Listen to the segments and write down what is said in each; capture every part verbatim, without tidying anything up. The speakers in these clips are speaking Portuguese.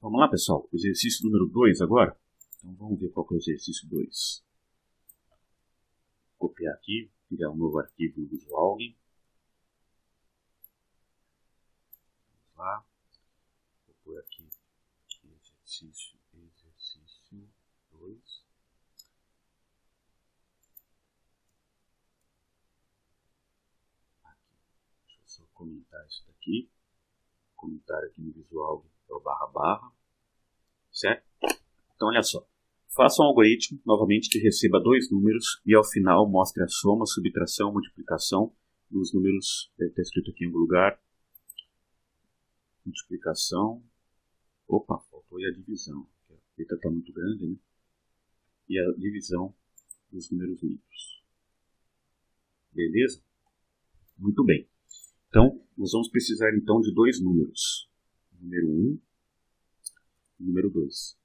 Vamos lá, pessoal. Exercício número dois agora. Então vamos ver qual que é o exercício dois. Vou copiar aqui, criar um novo arquivo no VisualG. Vamos lá. Vou pôr aqui exercício, exercício dois. Aqui. Deixa eu só comentar isso daqui. Comentário aqui no VisualG é o barra barra. Certo? Então olha só. Faça um algoritmo, novamente, que receba dois números e ao final mostre a soma, subtração, multiplicação dos números. Deve estar escrito aqui em algum lugar. Multiplicação. Opa, faltou aí a divisão. A letra está muito grande, né? E a divisão dos números livres. Beleza? Muito bem. Então, nós vamos precisar então de dois números. Número um e número dois.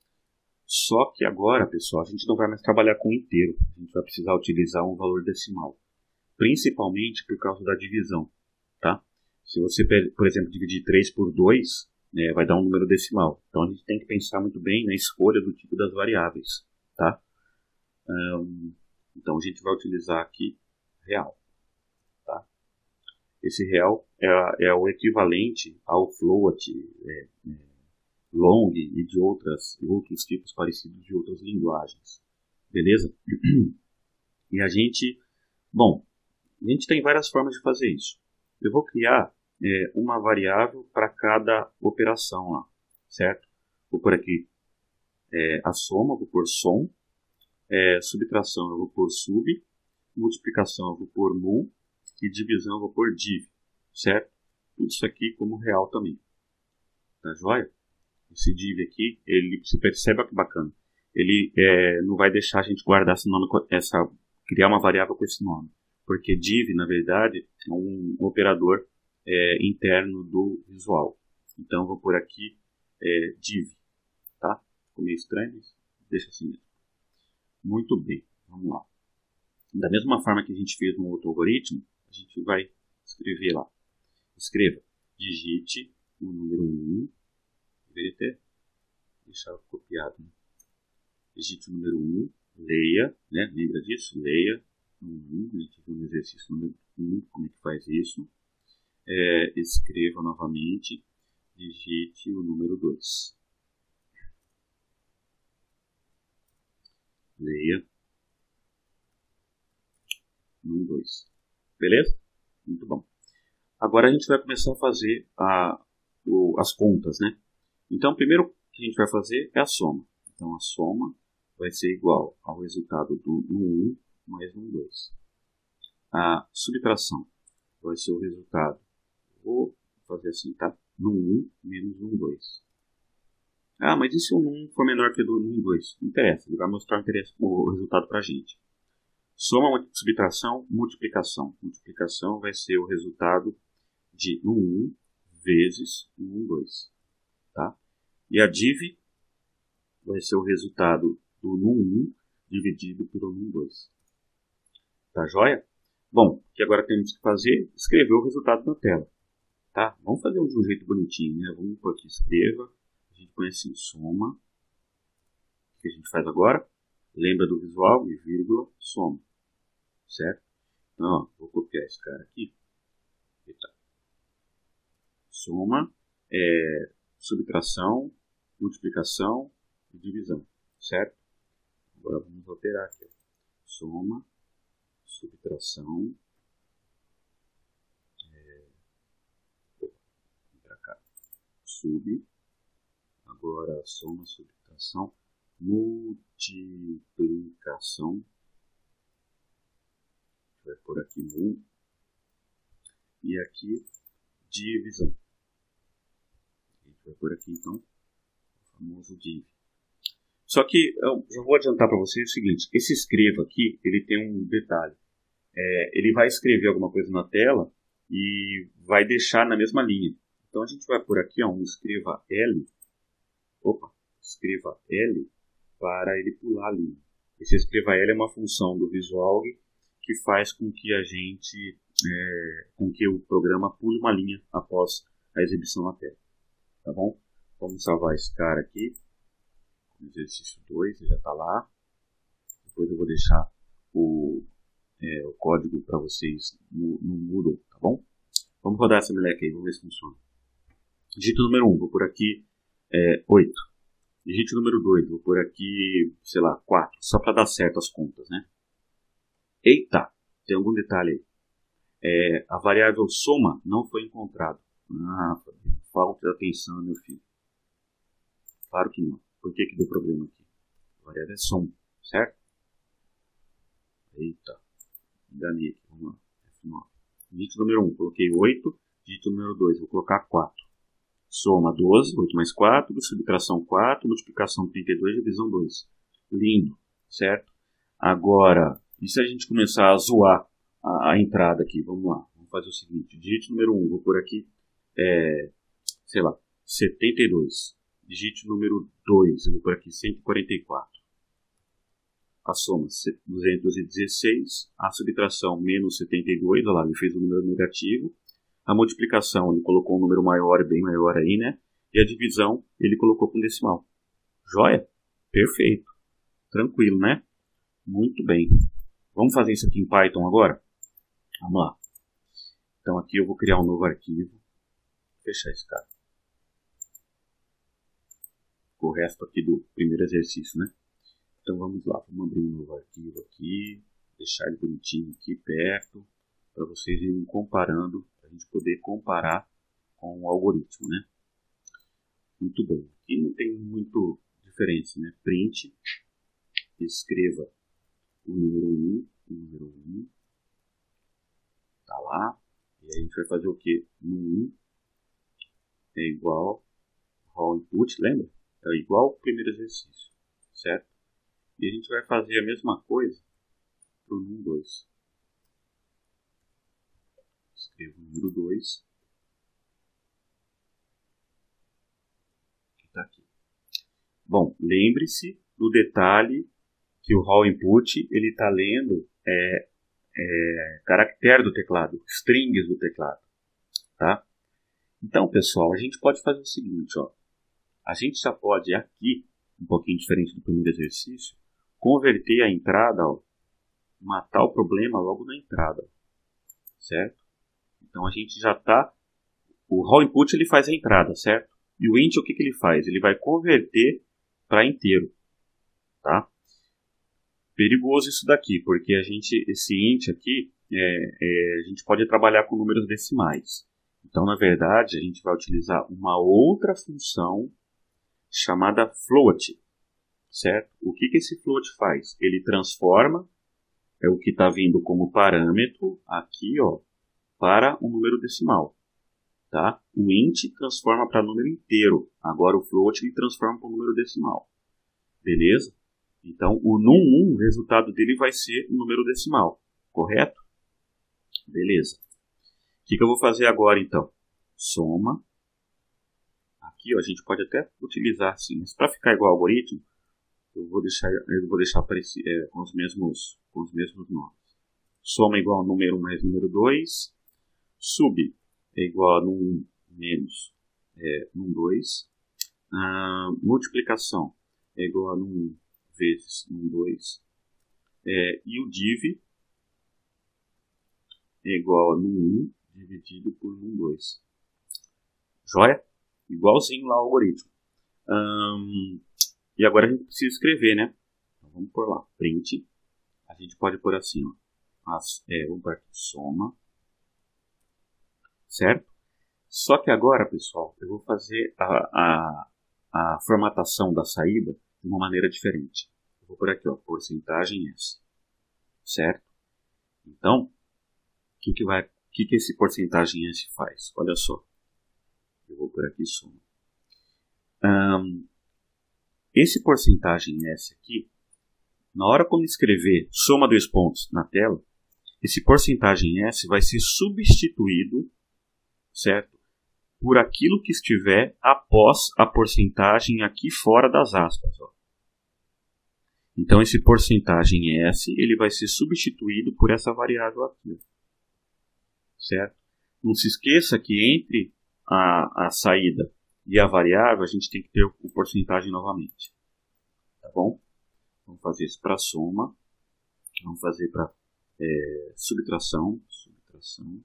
Só que agora, pessoal, a gente não vai mais trabalhar com inteiro. A gente vai precisar utilizar um valor decimal. Principalmente por causa da divisão. Tá? Se você, por exemplo, dividir três por dois, né, vai dar um número decimal. Então a gente tem que pensar muito bem na escolha do tipo das variáveis. Tá? Um, então a gente vai utilizar aqui real. Tá? Esse real é, é o equivalente ao float, é, é, long e de outras, outros tipos parecidos de outras linguagens. Beleza? E a gente, bom, a gente tem várias formas de fazer isso. Eu vou criar é, uma variável para cada operação lá, certo? Vou pôr aqui é, a soma, vou pôr som, é, subtração eu vou pôr sub, multiplicação eu vou pôr mul e divisão eu vou pôr div, certo? Tudo isso aqui como real também. Tá joia? Esse div aqui, ele, você percebe que bacana. Ele é, não vai deixar a gente guardar esse nome, essa, criar uma variável com esse nome. Porque div, na verdade, é um operador é, interno do Visual. Então, eu vou pôr aqui é, div. Tá? Ficou meio estranho, mas deixa assim mesmo. Muito bem, vamos lá. Da mesma forma que a gente fez no outro algoritmo, a gente vai escrever lá. Escreva, digite o número um. Deveria ter deixado copiado. Né? Digite o número um, leia, né? Lembra disso? Leia no um, a gente viu no exercício número um, como é que faz isso. É, escreva novamente, digite o número dois. Leia no dois. Beleza? Muito bom. Agora a gente vai começar a fazer a, o, as contas, né? Então, o primeiro que a gente vai fazer é a soma. Então, a soma vai ser igual ao resultado do um mais um dois. A subtração vai ser o resultado, vou fazer assim, tá? No um menos um dois. Ah, mas e se o um for menor que o do um dois? Não interessa, ele vai mostrar o resultado para a gente. Soma, subtração, multiplicação. Multiplicação vai ser o resultado de um vezes um dois. Tá? E a div vai ser o resultado do num um dividido pelo num dois. Tá joia? Bom, o que agora temos que fazer? Escrever o resultado na tela. Tá? Vamos fazer de um jeito bonitinho, né? Vamos por aqui, escreva. A gente põe assim, soma. O que a gente faz agora? Lembra do visual? E vírgula, soma. Certo? Então, ó, vou copiar esse cara aqui. Eita. Soma. É... subtração, multiplicação e divisão, certo? Agora vamos alterar aqui. Soma, subtração, é, vem pra cá, sub, agora soma, subtração, multiplicação, vai por aqui um, e aqui divisão. Vai por aqui então o famoso div. Só que eu já vou adiantar para vocês o seguinte: esse escreva aqui, ele tem um detalhe. É, ele vai escrever alguma coisa na tela e vai deixar na mesma linha. Então a gente vai por aqui, ó, um escreva L. Opa, escreva L para ele pular a linha. Esse escreva L é uma função do VisualG que faz com que a gente, é, com que o programa pule uma linha após a exibição na tela. Tá bom? Vamos salvar esse cara aqui. Exercício dois, já está lá. Depois eu vou deixar o, é, o código para vocês no, no Moodle, tá bom? Vamos rodar essa meleca aí, vamos ver se funciona. Digito número um, vou por aqui é, oito. Digito número dois, vou por aqui, sei lá, quatro. Só para dar certo as contas, né? Eita, tem algum detalhe aí. É, a variável soma não foi encontrada. Ah, falta de atenção, meu filho. Claro que não. Por que que deu problema aqui? A variável é soma, certo? Eita, enganei aqui, vamos lá. F nove. Dígito número um, coloquei oito. Dígito número dois, vou colocar quatro. Soma doze, oito mais quatro, subtração quatro, multiplicação trinta e dois, divisão dois. Lindo, certo? Agora, e se a gente começar a zoar a, a entrada aqui? Vamos lá, vamos fazer o seguinte. Dígito número um, vou por aqui, é, sei lá, setenta e dois. Dígito número dois, eu vou por aqui, cento e quarenta e quatro. A soma, duzentos e dezesseis. A subtração, menos setenta e dois. Olha lá, ele fez um número negativo. A multiplicação, ele colocou um número maior, bem maior aí, né? E a divisão, ele colocou com decimal. Joia? Perfeito. Tranquilo, né? Muito bem. Vamos fazer isso aqui em Python agora? Vamos lá. Então aqui eu vou criar um novo arquivo. Vou fechar esse cara. O resto aqui do primeiro exercício, né? Então vamos lá. Vamos abrir um novo arquivo aqui. Deixar ele bonitinho aqui perto. Para vocês irem comparando. Para a gente poder comparar com o algoritmo, né? Muito bem. Aqui não tem muito diferença, né? Print. Escreva o número um. O número um. Tá lá. E aí a gente vai fazer o que? No um é igual raw input, lembra? É igual ao primeiro exercício, certo? E a gente vai fazer a mesma coisa para o número dois. Escrevo o número dois. Que está aqui. Bom, lembre-se do detalhe que o raw input ele está lendo é, é, caractere do teclado, strings do teclado, tá? Então, pessoal, a gente pode fazer o seguinte, ó. A gente já pode aqui, um pouquinho diferente do primeiro exercício, converter a entrada, ó, matar o problema logo na entrada, certo? Então a gente já está, o raw input ele faz a entrada, certo? E o int o que, que ele faz? Ele vai converter para inteiro, tá? Perigoso isso daqui, porque a gente, esse int aqui, é, é, a gente pode trabalhar com números decimais. Então, na verdade, a gente vai utilizar uma outra função chamada float, certo? O que, que esse float faz? Ele transforma é o que está vindo como parâmetro aqui, ó, para um número decimal, tá? O int transforma para número inteiro. Agora o float ele transforma para um número decimal, beleza? Então o num um, o resultado dele vai ser um número decimal, correto? Beleza. O que, que eu vou fazer agora então? Soma. Aqui ó, a gente pode até utilizar assim, mas para ficar igual ao algoritmo, eu vou deixar, eu vou deixar aparecer, é, com, os mesmos, com os mesmos nomes. Soma igual a número um mais número dois. Sub é igual a num menos é, num dois. Ah, multiplicação é igual a num vezes num dois. É, e o div é igual a num um dividido por num dois. Joia? Igualzinho lá o algoritmo. Um, e agora a gente precisa escrever, né? Então, vamos por lá. Print. A gente pode pôr assim, ó. As, é, vamos por aqui, soma. Certo? Só que agora, pessoal, eu vou fazer a, a, a formatação da saída de uma maneira diferente. Eu vou por aqui, ó, porcentagem S. Certo? Então, o que, que, vai, que, que esse porcentagem S faz? Olha só. Eu vou por aqui soma. Um, esse porcentagem S aqui, na hora quando escrever soma dois pontos na tela, esse porcentagem S vai ser substituído, certo, por aquilo que estiver após a porcentagem aqui fora das aspas. Ó. Então esse porcentagem S ele vai ser substituído por essa variável aqui, certo? Não se esqueça que entre a, a saída e a variável, a gente tem que ter o porcentagem novamente. Tá bom? Vamos fazer isso para soma. Vamos fazer para é, subtração. Subtração.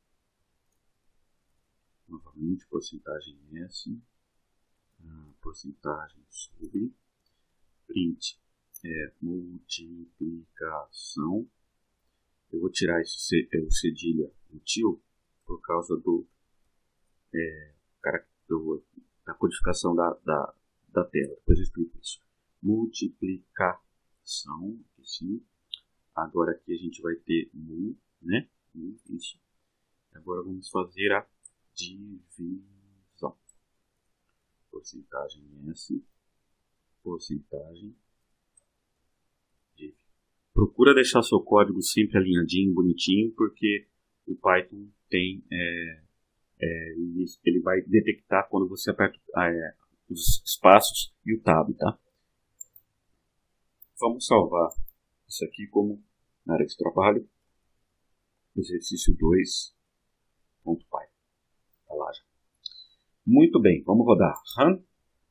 Novamente, porcentagem S. Ah, porcentagem sub. Print. É, multiplicação. Eu vou tirar esse C, é, o cedilha útil por causa do, é, do da codificação da, da, da tela. Depois eu explico isso. Multiplicação, aqui sim. Agora aqui a gente vai ter mu, né? Mu, isso. Agora vamos fazer a divisão. Porcentagem S, porcentagem div. Procura deixar seu código sempre alinhadinho, bonitinho, porque o Python tem, é, é, ele vai detectar quando você aperta é, os espaços e o tab, tá? Vamos salvar isso aqui como na área de trabalho, exercício dois ponto py. Tá lá já. Muito bem, vamos rodar. Run.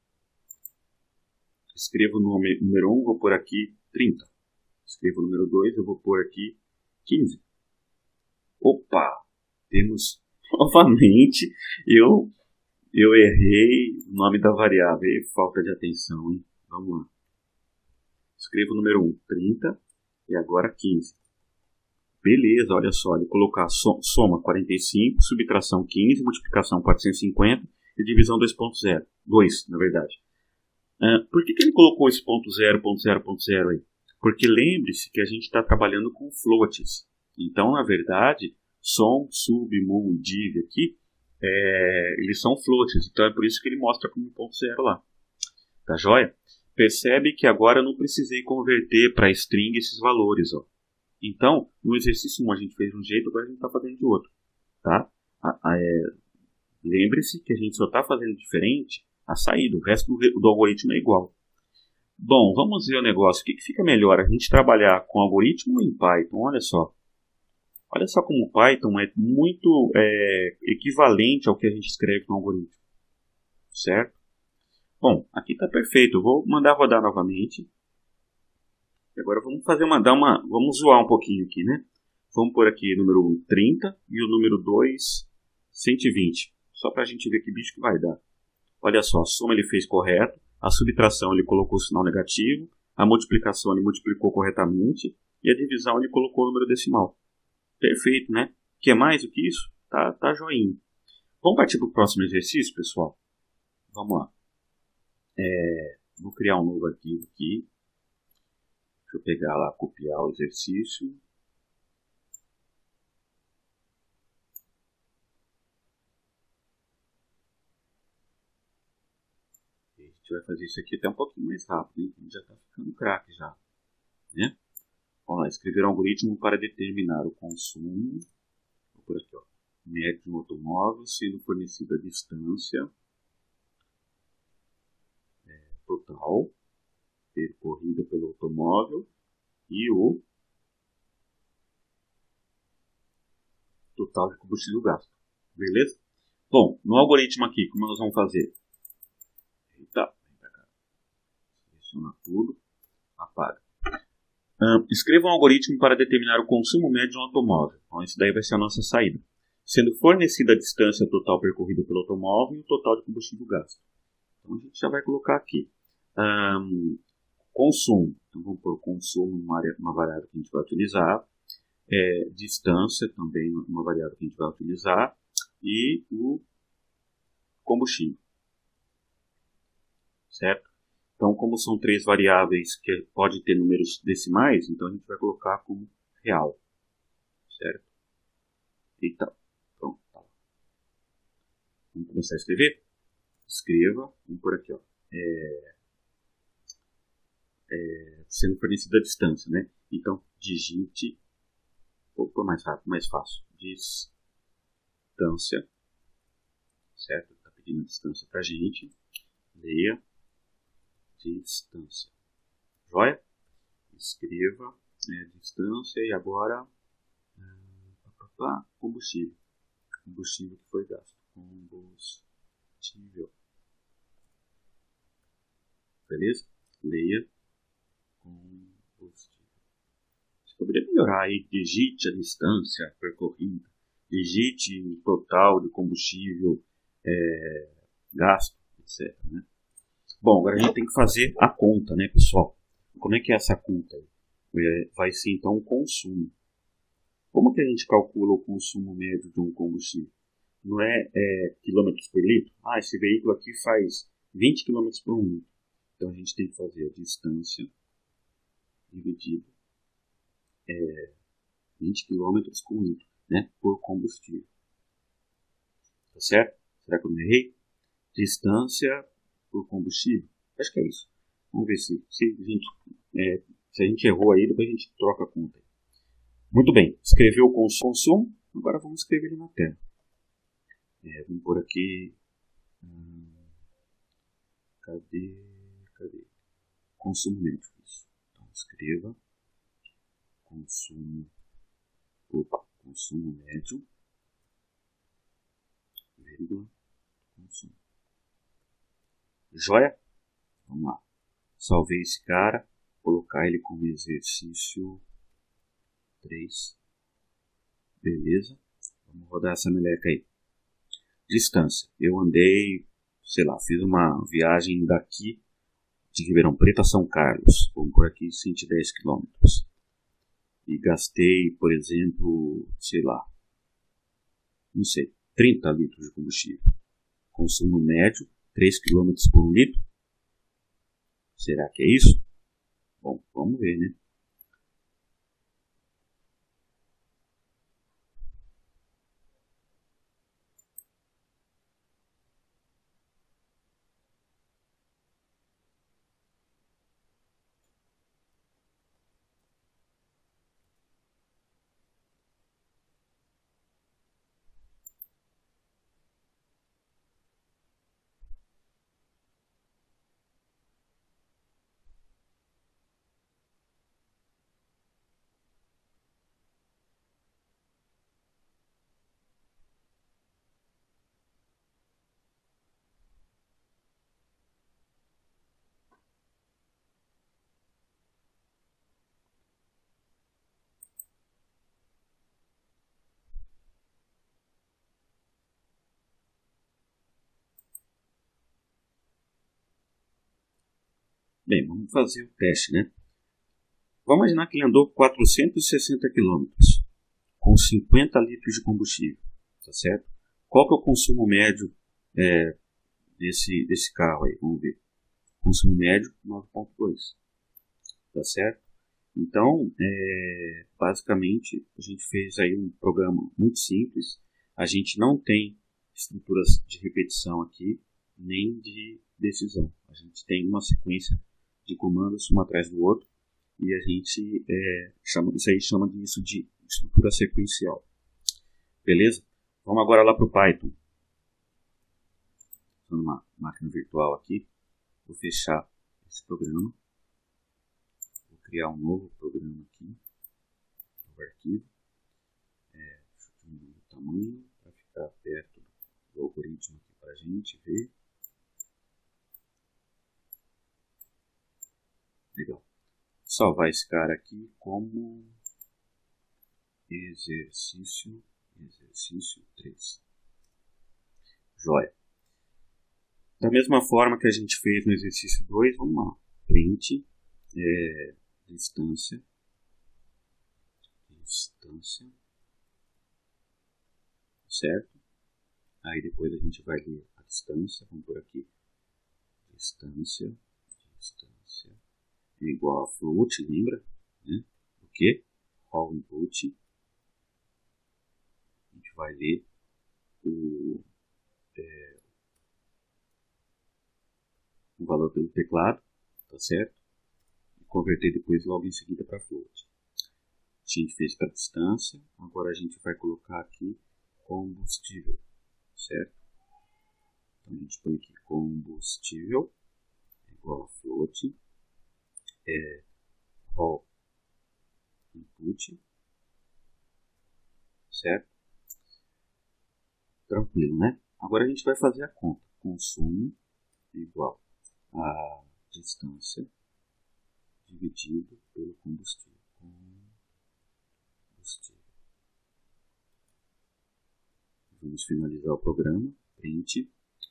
Escrevo o número um, vou pôr aqui trinta. Escrevo o número dois, eu vou pôr aqui quinze. Opa! Temos novamente, eu, eu errei o nome da variável. Falta de atenção, hein? Vamos lá. Escrevo o número um, trinta, e agora quinze. Beleza, olha só, ele colocar soma quarenta e cinco, subtração quinze, multiplicação quatrocentos e cinquenta e divisão dois ponto zero. dois, na verdade. Uh, por que, que ele colocou esse ponto zero, ponto zero, ponto zero aí? Porque lembre-se que a gente está trabalhando com floats. Então, na verdade, som, sub, mul, div aqui, é, eles são floats. Então, é por isso que ele mostra como ponto zero lá. Tá joia? Percebe que agora eu não precisei converter para string esses valores. Ó. Então, no exercício um a gente fez de um jeito, agora a gente está fazendo de outro. Tá? É, lembre-se que a gente só está fazendo diferente a saída. O resto do, do algoritmo é igual. Bom, vamos ver o negócio. O que, que fica melhor? A gente trabalhar com algoritmo ou em Python? Olha só. Olha só como o Python é muito é, equivalente ao que a gente escreve no algoritmo. Certo? Bom, aqui está perfeito. Eu vou mandar rodar novamente. Agora vamos fazer uma, dar uma, vamos zoar um pouquinho aqui, né? Vamos pôr aqui o número um, trinta e o número dois, cento e vinte. Só para a gente ver que bicho que vai dar. Olha só, a soma ele fez correto, a subtração ele colocou o sinal negativo, a multiplicação ele multiplicou corretamente e a divisão ele colocou o número decimal. Perfeito, né? Quer mais do que isso? Tá, tá joinha. Vamos partir para o próximo exercício, pessoal? Vamos lá. É, vou criar um novo arquivo aqui. Deixa eu pegar lá, copiar o exercício. A gente vai fazer isso aqui até um pouquinho mais rápido, hein? A gente já está ficando craque já. Né? Vamos lá, escrever um algoritmo para determinar o consumo. Vou por aqui, ó. Médio de um automóvel sendo fornecida a distância é, total percorrida pelo automóvel e o total de combustível gasto. Beleza? Bom, no algoritmo aqui, como nós vamos fazer? Eita, vem pra cá. Seleciona tudo, apaga. Um, escreva um algoritmo para determinar o consumo médio de um automóvel. Então, isso daí vai ser a nossa saída. Sendo fornecida a distância total percorrida pelo automóvel e o total de combustível gasto. Então, a gente já vai colocar aqui. Um, consumo. Então, vamos pôr consumo, uma, área, uma variável que a gente vai utilizar. É, distância, também uma variável que a gente vai utilizar. E o combustível. Certo? Então, como são três variáveis que pode ter números decimais, então a gente vai colocar como real. Certo? Então, pronto. Tá. Vamos começar a escrever? Escreva, vamos por aqui, ó. É, é, sendo fornecida a distância, né? Então, digite, vou pôr mais rápido, mais fácil. Distância, certo? Está pedindo a distância para a gente. Leia. Distância. Joia? Escreva né, distância e agora ah, combustível. Combustível que foi gasto. Combustível. beleza? Leia combustível. Você poderia melhorar aí, digite a distância percorrida, digite o total de combustível é, gasto, etcétera. Né? Bom, agora a gente tem que fazer a conta, né, pessoal? Como é que é essa conta aí? É, vai ser então o consumo. Como que a gente calcula o consumo médio de um combustível? Não é, é quilômetros por litro? Ah, esse veículo aqui faz vinte quilômetros por litro. Então a gente tem que fazer a distância dividido é, vinte quilômetros por litro, né, por combustível. Tá certo? Será que eu me errei? Distância por combustível? Acho que é isso. Vamos ver se, se, a, gente, é, se a gente errou aí, depois a gente troca a conta. Muito bem, escreveu o consumo, agora vamos escrever ele na tela. É, vamos por aqui. Hum, cadê? Cadê? Consumo médio. Isso. Então escreva consumo. Opa, consumo médio. Vírgula. Consumo. Joia? Vamos lá. Salvei esse cara. Colocar ele como exercício três. Beleza. Vamos rodar essa meleca aí. Distância. Eu andei, sei lá, fiz uma viagem daqui de Ribeirão Preto a São Carlos. Vamos por aqui cento e dez quilômetros. E gastei, por exemplo, sei lá, não sei, trinta litros de combustível. Consumo médio, três quilômetros por litro. Será que é isso? Bom, vamos ver, né? Bem, vamos fazer o teste, né? Vamos imaginar que ele andou quatrocentos e sessenta quilômetros com cinquenta litros de combustível, tá certo? Qual que é o consumo médio é, desse, desse carro aí? Vamos ver. Consumo médio nove vírgula dois, tá certo? Então, é, basicamente, a gente fez aí um programa muito simples. A gente não tem estruturas de repetição aqui, nem de decisão. A gente tem uma sequência de comandos um atrás do outro e a gente é, chama, isso aí chama disso de estrutura sequencial. Beleza? Vamos agora lá para o Python. Estou numa máquina virtual aqui. Vou fechar esse programa. Vou criar um novo programa aqui. Novo arquivo. É, deixa eu diminuir o tamanho para ficar perto do algoritmo aqui para a gente ver. Legal. Salvar esse cara aqui como exercício, exercício três. Joia. Da mesma forma que a gente fez no exercício dois, vamos lá. Print, é, distância, distância, certo? Aí depois a gente vai ler a distância, vamos por aqui. Distância, distância. É igual a float, lembra? Né? O que? All input. A gente vai ler o, é, o valor pelo teclado, tá certo? E converter depois logo em seguida para float. A gente fez para distância, agora a gente vai colocar aqui combustível, certo? Então a gente põe aqui combustível é igual a float. É, all input, certo? Tranquilo, né? Agora a gente vai fazer a conta. Consumo igual a distância dividido pelo combustível. combustível. Vamos finalizar o programa. Print.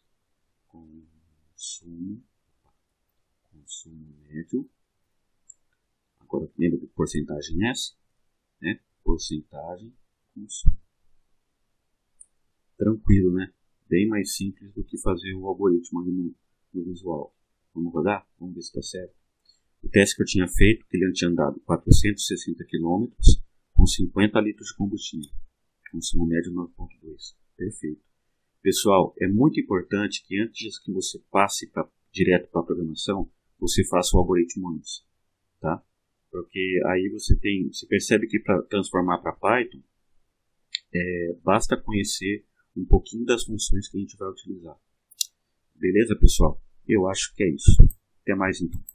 Consumo. Consumo médio. Agora, lembra de porcentagem S? Né? Porcentagem consumo. Tranquilo, né? Bem mais simples do que fazer o algoritmo ali no, no visual. Vamos rodar? Vamos ver se está certo. O teste que eu tinha feito, que ele tinha andado quatrocentos e sessenta quilômetros com cinquenta litros de combustível. Consumo médio nove vírgula dois. Perfeito. Pessoal, é muito importante que antes que você passe pra, direto para a programação, você faça o algoritmo antes. Tá? Porque aí você tem, você percebe que para transformar para Python, é, basta conhecer um pouquinho das funções que a gente vai utilizar. Beleza, pessoal? Eu acho que é isso. Até mais então.